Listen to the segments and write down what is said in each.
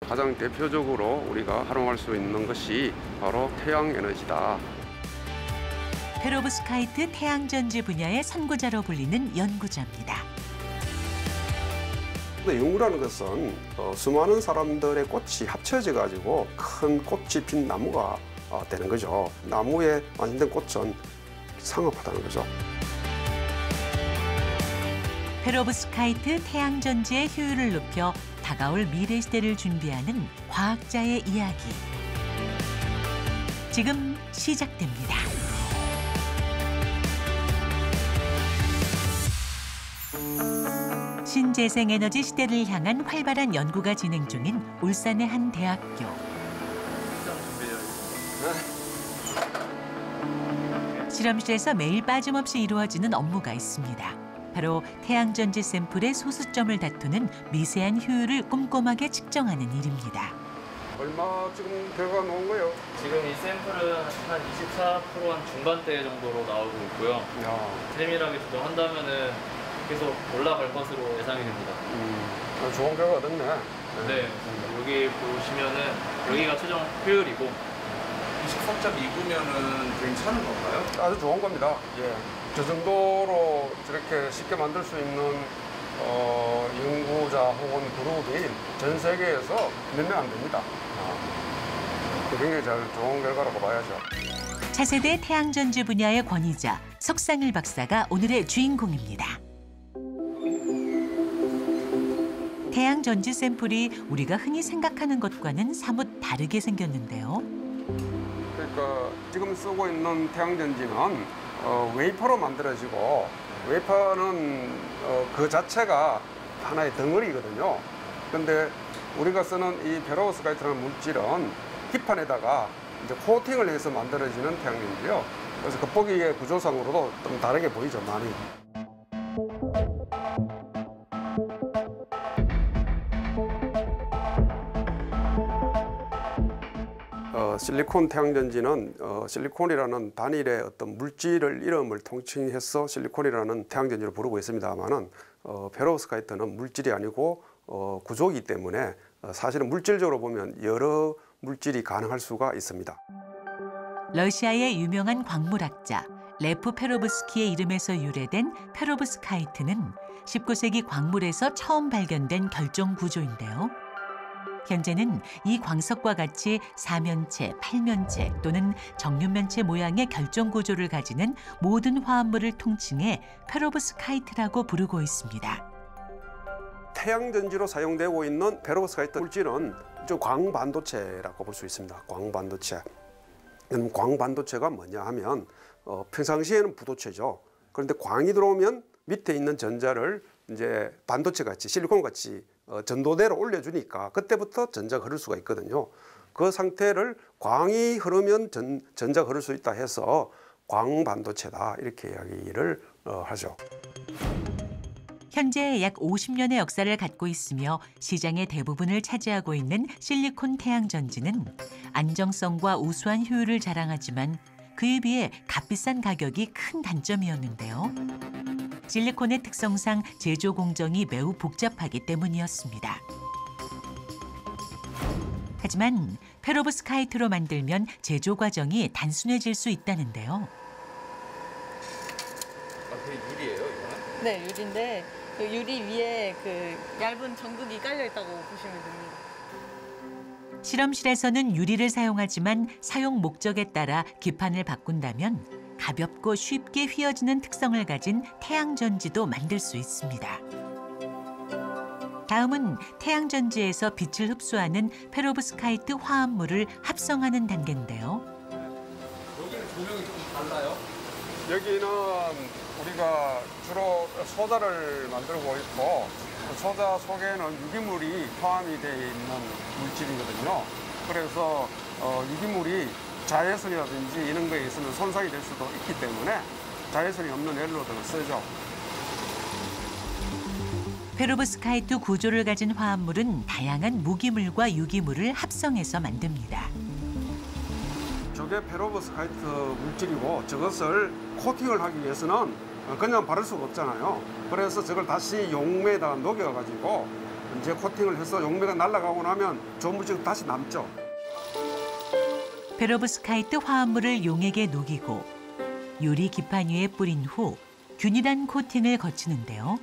가장 대표적으로 우리가 활용할 수 있는 것이 바로 태양에너지다. 페로브스카이트 태양전지 분야의 선구자로 불리는 연구자입니다. 연구라는 것은 수많은 사람들의 꽃이 합쳐져 가지고 큰 꽃이 핀 나무가 되는 거죠. 나무에 완성된 꽃은 상업하다는 거죠. 페로브스카이트 태양전지의 효율을 높여 다가올 미래 시대를 준비하는 과학자의 이야기. 지금 시작됩니다. 신재생에너지 시대를 향한 활발한 연구가 진행 중인 울산의 한 대학교. 실험실에서 매일 빠짐없이 이루어지는 업무가 있습니다. 바로 태양전지 샘플의 소수점을 다투는 미세한 효율을 꼼꼼하게 측정하는 일입니다. 얼마 지금 결과가 나온 거예요? 지금 이 샘플은 한 24% 중반대 정도로 나오고 있고요. 세밀하게 조정한다면은 계속 올라갈 것으로 예상이 됩니다. 좋은 결과가 됐네. 네, 여기 보시면은 여기가 최종 효율이고 24.29면은 괜찮은 건가요? 아주 좋은 겁니다. 예. 저 정도로 저렇게 쉽게 만들 수 있는 연구자 혹은 그룹이 전 세계에서 몇 명 안 됩니다. 굉장히 좋은 결과라고 봐야죠. 차세대 태양전지 분야의 권위자 석상일 박사가 오늘의 주인공입니다. 태양전지 샘플이 우리가 흔히 생각하는 것과는 사뭇 다르게 생겼는데요. 그러니까 지금 쓰고 있는 태양전지는 웨이퍼로 만들어지고 웨이퍼는 그 자체가 하나의 덩어리거든요. 그런데 우리가 쓰는 이 페로브스카이트라는 물질은 기판에다가 이제 코팅을 해서 만들어지는 태양전지요. 그래서 겉보기의 구조상으로도 좀 다르게 보이죠, 많이. 실리콘 태양전지는 실리콘이라는 단일의 어떤 물질을 이름을 통칭해서 실리콘이라는 태양전지를 부르고 있습니다만은 페로브스카이트는 물질이 아니고 구조이기 때문에 사실은 물질적으로 보면 여러 물질이 가능할 수가 있습니다. 러시아의 유명한 광물학자 레프 페로브스키의 이름에서 유래된 페로브스카이트는 19세기 광물에서 처음 발견된 결정 구조인데요. 현재는 이 광석과 같이 사면체, 팔면체 또는 정육면체 모양의 결정 구조를 가지는 모든 화합물을 통칭해 페로브스카이트라고 부르고 있습니다. 태양전지로 사용되고 있는 페로브스카이트 물질은 광반도체라고 볼 수 있습니다. 광반도체. 광반도체가 뭐냐 하면 평상시에는 부도체죠. 그런데 광이 들어오면 밑에 있는 전자를 이제 반도체 같이 실리콘 같이 전도대로 올려주니까 그때부터 전자가 흐를 수가 있거든요. 그 상태를 광이 흐르면 전자가 흐를 수 있다 해서 광반도체다 이렇게 이야기를 하죠. 현재 약 50년의 역사를 갖고 있으며 시장의 대부분을 차지하고 있는 실리콘 태양전지는 안정성과 우수한 효율을 자랑하지만 그에 비해 값비싼 가격이 큰 단점이었는데요. 실리콘의 특성상 제조 공정이 매우 복잡하기 때문이었습니다. 하지만 페로브스카이트로 만들면 제조 과정이 단순해질 수 있다는데요. 그게 유리예요, 이거는? 네, 유리인데 그 유리 위에 그 얇은 전극이 깔려 있다고 보시면 됩니다. 실험실에서는 유리를 사용하지만 사용 목적에 따라 기판을 바꾼다면 가볍고 쉽게 휘어지는 특성을 가진 태양전지도 만들 수 있습니다. 다음은 태양전지에서 빛을 흡수하는 페로브스카이트 화합물을 합성하는 단계인데요. 여기는 조명이 좀 달라요? 여기는 우리가 주로 소자를 만들고 있고 그 소자 속에는 유기물이 포함이 되어 있는 물질이거든요. 그래서 유기물이 자외선이라든지 이런 거에 있으면 손상이 될 수도 있기 때문에 자외선이 없는 엘로드를 쓰죠. 페로브스카이트 구조를 가진 화합물은 다양한 무기물과 유기물을 합성해서 만듭니다. 저게 페로브스카이트 물질이고 저것을 코팅을 하기 위해서는 그냥 바를 수가 없잖아요. 그래서 저걸 다시 용매에다가 녹여가지고 이제 코팅을 해서 용매가 날아가고 나면 좋은 물질이 다시 남죠. 페로브스카이트 화합물을 용액에 녹이고 유리 기판 위에 뿌린 후 균일한 코팅을 거치는데요.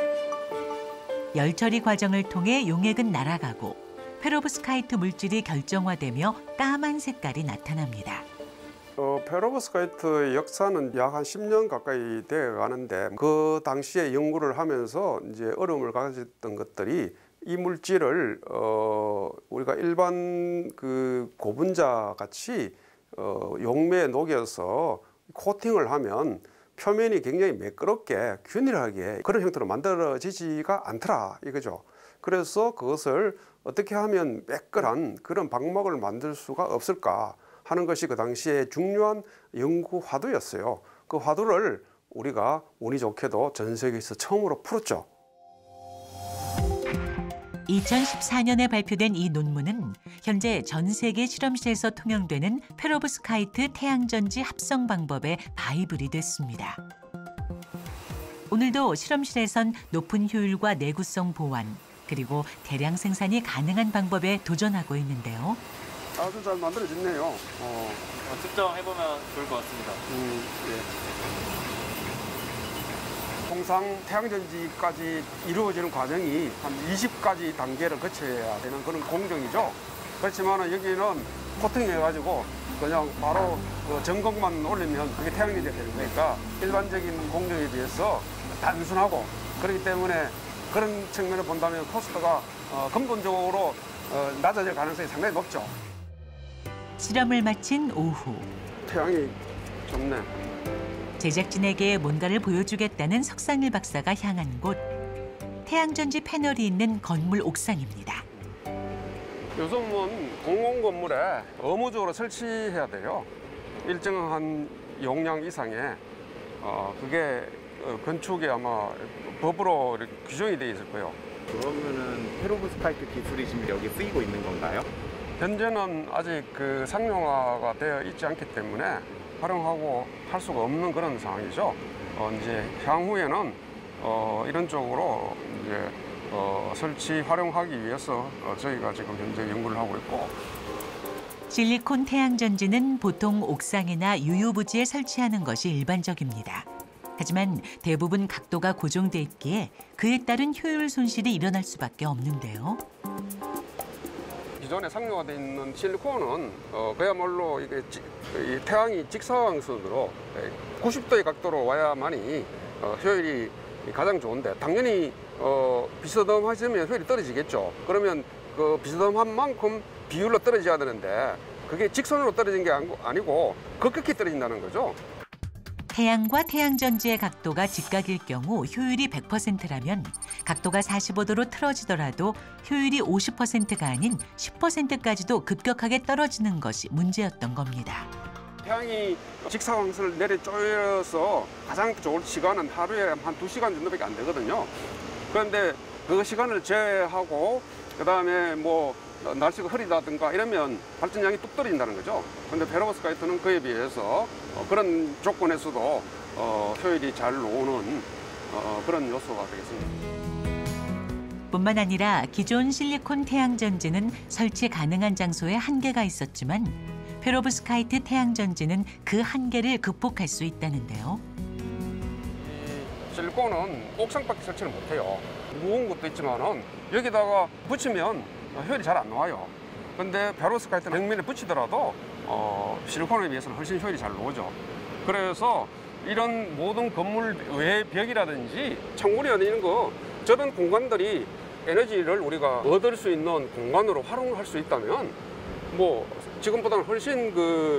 열 처리 과정을 통해 용액은 날아가고 페로브스카이트 물질이 결정화되며 까만 색깔이 나타납니다. 페로브스카이트의 역사는 약 한 10년 가까이 되어 가는데 그 당시에 연구를 하면서 이제 어려움을 가졌던 것들이 이 물질을 우리가 일반 그 고분자 같이 용매에 녹여서 코팅을 하면 표면이 굉장히 매끄럽게 균일하게 그런 형태로 만들어지지가 않더라 이거죠. 그래서 그것을 어떻게 하면 매끈한 그런 방막을 만들 수가 없을까 하는 것이 그 당시에 중요한 연구 화두였어요. 그 화두를 우리가 운이 좋게도 전 세계에서 처음으로 풀었죠. 2014년에 발표된 이 논문은 현재 전 세계 실험실에서 통용되는 페로브스카이트 태양전지 합성 방법의 바이블이 됐습니다. 오늘도 실험실에선 높은 효율과 내구성 보완, 그리고 대량 생산이 가능한 방법에 도전하고 있는데요. 아주 잘 만들어졌네요. 측정해보면 좋을 것 같습니다. 예. 통상 태양전지까지 이루어지는 과정이 한 20가지 단계를 거쳐야 되는 그런 공정이죠. 그렇지만 여기는 코팅해가지고 그냥 바로 그 전극만 올리면 그게 태양전지가 되는 거니까 일반적인 공정에 비해서 단순하고 그렇기 때문에 그런 측면을 본다면 코스트가 근본적으로 낮아질 가능성이 상당히 높죠. 실험을 마친 오후 태양이 좋네. 제작진에게 뭔가를 보여주겠다는 석상일 박사가 향한 곳, 태양전지 패널이 있는 건물 옥상입니다. 요즘은 공공 건물에 의무적으로 설치해야 돼요. 일정한 용량 이상의 그게 건축에 아마 법으로 이렇게 규정이 돼 있을 거예요. 그러면은 페로브스카이트 기술이 지금 여기 쓰이고 있는 건가요? 현재는 아직 그 상용화가 되어 있지 않기 때문에 활용하고 할 수가 없는 그런 상황이죠. 이제 향후에는 이런 쪽으로 이제 설치 활용하기 위해서 저희가 지금 현재 연구를 하고 있고. 실리콘 태양전지는 보통 옥상이나 유효부지에 설치하는 것이 일반적입니다. 하지만 대부분 각도가 고정돼 있기에 그에 따른 효율 손실이 일어날 수밖에 없는데요. 기존에 상용화되어 있는 실리콘은 그야말로 이게 이 태양이 직사광선으로 90도의 각도로 와야만이 효율이 가장 좋은데 당연히 비스듬하시면 효율이 떨어지겠죠. 그러면 그 비스듬한 만큼 비율로 떨어져야 되는데 그게 직선으로 떨어진 게 아니고 급격히 떨어진다는 거죠. 태양과 태양전지의 각도가 직각일 경우 효율이 100%라면 각도가 45도로 틀어지더라도 효율이 50%가 아닌 10%까지도 급격하게 떨어지는 것이 문제였던 겁니다. 태양이 직사광선을 내려쪼여서 가장 좋은 시간은 하루에 한 2시간 정도밖에 안 되거든요. 그런데 그 시간을 제외하고 그다음에 뭐 날씨가 흐리다든가 이러면 발전량이 뚝 떨어진다는 거죠. 그런데 페로브스카이트는 그에 비해서 그런 조건에서도 효율이 잘 나오는 그런 요소가 되겠습니다. 뿐만 아니라 기존 실리콘 태양전지는 설치 가능한 장소에 한계가 있었지만 페로브스카이트 태양전지는 그 한계를 극복할 수 있다는데요. 이 실리콘은 옥상밖에 설치를 못해요. 무거운 것도 있지만은 여기다가 붙이면 효율이 잘 안 나와요. 근데 페로브스카이트는 벽면에 붙이더라도 실리콘에 비해서는 훨씬 효율이 잘 나오죠. 그래서 이런 모든 건물 외 벽이라든지 창문이 아닌 거 저런 공간들이 에너지를 우리가 얻을 수 있는 공간으로 활용할 수 있다면 뭐 지금보다는 훨씬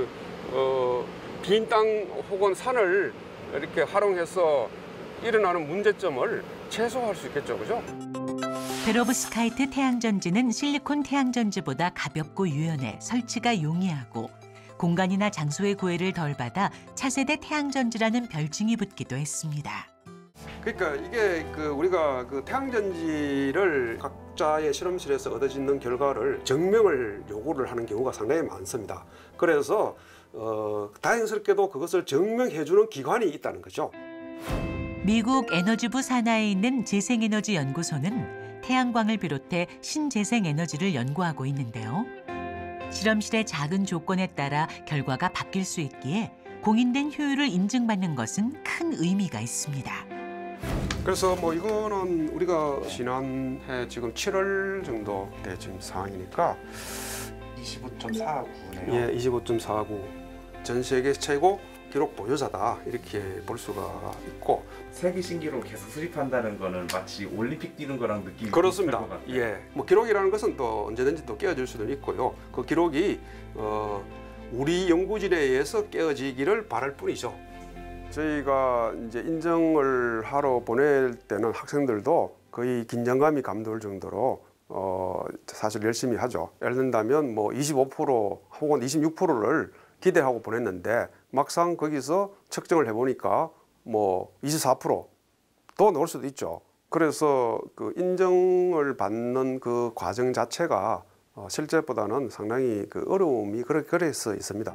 빈 땅 혹은 산을 이렇게 활용해서 일어나는 문제점을 최소화할 수 있겠죠, 그죠? 페로브스카이트 태양전지는 실리콘 태양전지보다 가볍고 유연해 설치가 용이하고 공간이나 장소의 구애를 덜 받아 차세대 태양전지라는 별칭이 붙기도 했습니다. 그러니까 이게 우리가 태양전지를 각자의 실험실에서 얻어지는 결과를 증명을 요구를 하는 경우가 상당히 많습니다. 그래서 다행스럽게도 그것을 증명해주는 기관이 있다는 거죠. 미국 에너지부 산하에 있는 재생에너지 연구소는 태양광을 비롯해 신재생 에너지를 연구하고 있는데요. 실험실의 작은 조건에 따라 결과가 바뀔 수 있기에 공인된 효율을 인증받는 것은 큰 의미가 있습니다. 그래서 뭐 이거는 우리가 지난해 지금 7월 정도 돼 지금 상황이니까 25.49네요. 예, 25.49 전 세계 최고 기록 보유자다 이렇게 볼 수가 있고 세계 신기록 계속 수립한다는 거는 마치 올림픽 뛰는 거랑 느낌이 그렇습니다. 비슷할 것 같아요. 예, 뭐 기록이라는 것은 또 언제든지 또 깨어질 수도 있고요. 그 기록이 우리 연구진에 의해서 깨어지기를 바랄 뿐이죠. 저희가 이제 인정을 하러 보낼 때는 학생들도 거의 긴장감이 감돌 정도로 사실 열심히 하죠. 예를 든다면 뭐 25% 혹은 26%를 기대하고 보냈는데 막상 거기서 측정을 해보니까 뭐 24%도 나올 수도 있죠. 그래서 그 인정을 받는 그 과정 자체가 실제보다는 상당히 그 어려움이 그래서 있습니다.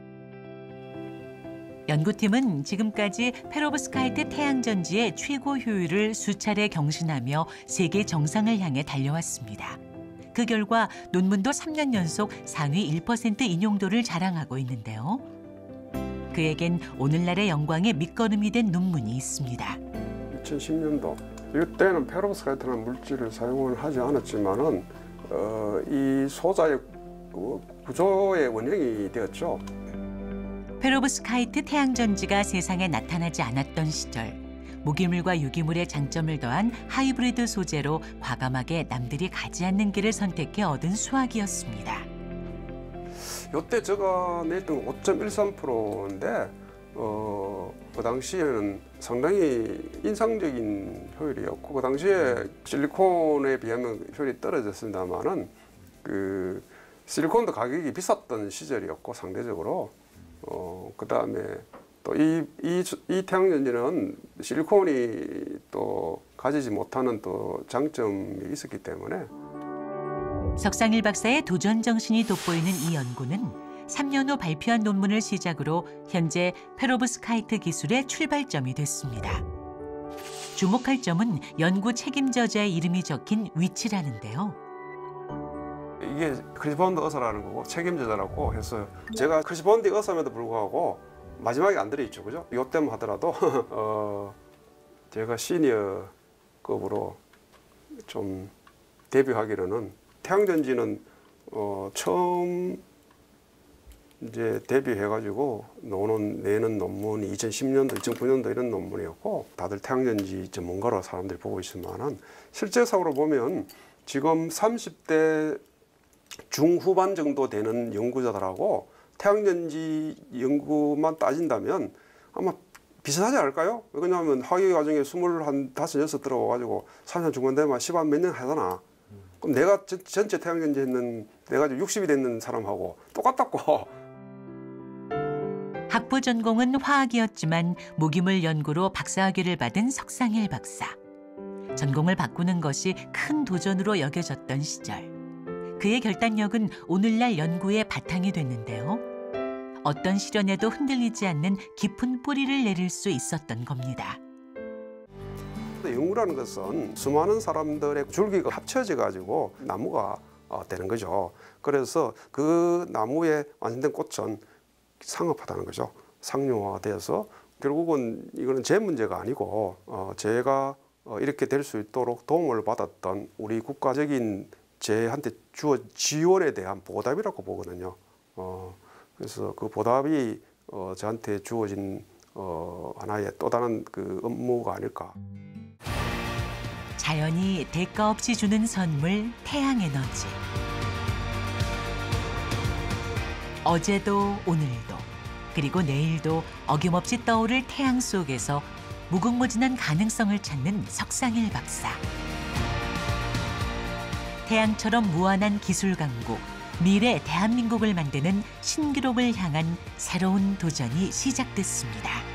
연구팀은 지금까지 페로브스카이트 태양전지의 최고 효율을 수차례 경신하며 세계 정상을 향해 달려왔습니다. 그 결과 논문도 3년 연속 상위 1% 인용도를 자랑하고 있는데요. 그에겐 오늘날의 영광의 밑거름이 된 논문이 있습니다. 2010년도 이때는 페로브스카이트라는 물질을 사용을 하지 않았지만은 이 소자의 구조의 원형이 되었죠. 페로브스카이트 태양전지가 세상에 나타나지 않았던 시절, 무기물과 유기물의 장점을 더한 하이브리드 소재로 과감하게 남들이 가지 않는 길을 선택해 얻은 수확이었습니다. 이때 제가 냈던 5.13%인데 그 당시에는 상당히 인상적인 효율이었고 그 당시에 실리콘에 비하면 효율이 떨어졌습니다만은 그 실리콘도 가격이 비쌌던 시절이었고 상대적으로 그다음에 또 이 태양전지는 실리콘이 또 가지지 못하는 또 장점이 있었기 때문에 석상일 박사의 도전 정신이 돋보이는 이 연구는 3년 후 발표한 논문을 시작으로 현재 페로브스카이트 기술의 출발점이 됐습니다. 주목할 점은 연구 책임저자의 이름이 적힌 위치라는데요. 이게 크리스본드 의사라는 거고 책임자라고 해서 제가 크리스본드 의사임에도 불구하고 마지막에 안 들어있죠, 그죠? 이때만 하더라도 제가 시니어급으로 좀 데뷔하기로는 태양전지는 처음 이제 데뷔해가지고 내는 논문이 2010년도, 2009년도 이런 논문이었고 다들 태양전지 전문가로 사람들이 보고 있지만은 실제상으로 보면 지금 30대 중후반 정도 되는 연구자들하고 태양전지 연구만 따진다면 아마 비슷하지 않을까요? 왜냐하면 학위 과정에 25, 6 들어가가지고 30년 중반 되면 10한 몇 년 하잖아. 그럼 내가 전체 태양전지 했는 내가 60이 됐는 사람하고 똑같다고. 학부 전공은 화학이었지만 무기물 연구로 박사학위를 받은 석상일 박사. 전공을 바꾸는 것이 큰 도전으로 여겨졌던 시절. 그의 결단력은 오늘날 연구의 바탕이 됐는데요. 어떤 시련에도 흔들리지 않는 깊은 뿌리를 내릴 수 있었던 겁니다. 연구라는 것은 수많은 사람들의 줄기가 합쳐져 가지고 나무가 되는 거죠. 그래서 그 나무의 완성된 꽃은 상업화되는 거죠. 상용화되어서 결국은 이거는 제 문제가 아니고 제가 이렇게 될 수 있도록 도움을 받았던 우리 국가적인 제한테 주어 지원에 대한 보답이라고 보거든요. 그래서 그 보답이 저한테 주어진 하나의 또 다른 그 업무가 아닐까. 자연이 대가 없이 주는 선물 태양에너지. 어제도 오늘도 그리고 내일도 어김없이 떠오를 태양 속에서 무궁무진한 가능성을 찾는 석상일 박사. 태양처럼 무한한 기술 강국, 미래 대한민국을 만드는 신기록을 향한 새로운 도전이 시작됐습니다.